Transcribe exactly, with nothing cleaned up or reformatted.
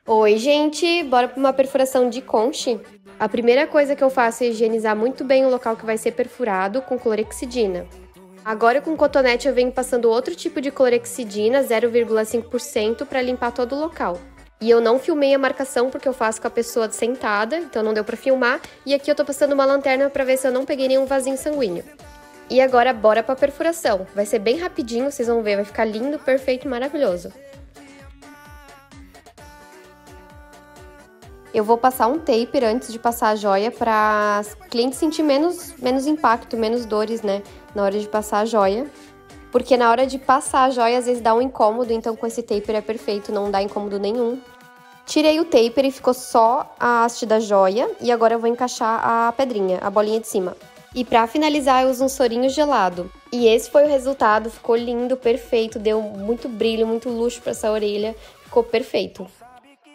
Oi, gente! Bora para uma perfuração de conche? A primeira coisa que eu faço é higienizar muito bem o local que vai ser perfurado com clorexidina. Agora com cotonete eu venho passando outro tipo de clorexidina, zero vírgula cinco por cento, para limpar todo o local. E eu não filmei a marcação porque eu faço com a pessoa sentada, então não deu para filmar. E aqui eu tô passando uma lanterna para ver se eu não peguei nenhum vasinho sanguíneo. E agora bora para perfuração. Vai ser bem rapidinho, vocês vão ver, vai ficar lindo, perfeito, maravilhoso. Eu vou passar um taper antes de passar a joia para cliente sentir menos, menos impacto, menos dores, né, na hora de passar a joia. Porque na hora de passar a joia, às vezes dá um incômodo, então com esse taper é perfeito, não dá incômodo nenhum. Tirei o taper e ficou só a haste da joia, e agora eu vou encaixar a pedrinha, a bolinha de cima. E pra finalizar, eu uso um sorinho gelado. E esse foi o resultado, ficou lindo, perfeito, deu muito brilho, muito luxo pra essa orelha, ficou perfeito.